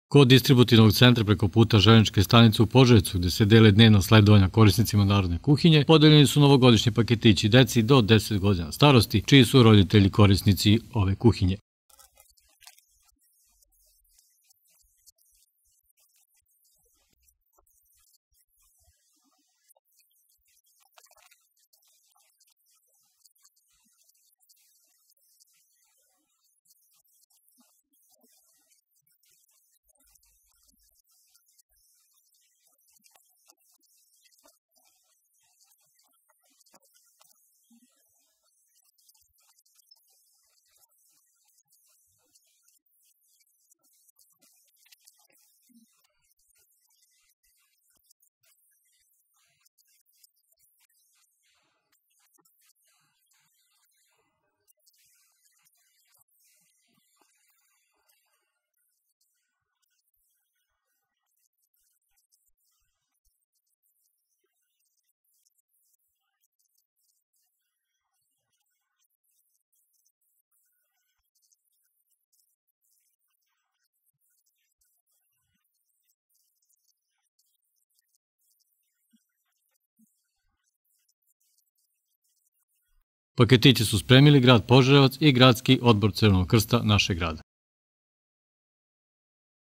Kod distributivnog centra preko puta željezničke stanice u Požarevcu, gde se dele dnevna sledovanja korisnicima narodne kuhinje, podeljeni su novogodišnji paketići deci do 10 godina starosti, čiji su roditelji korisnici ove kuhinje. Paketiće su spremili grad Požarevac i gradski odbor Crvenog krsta našeg grada.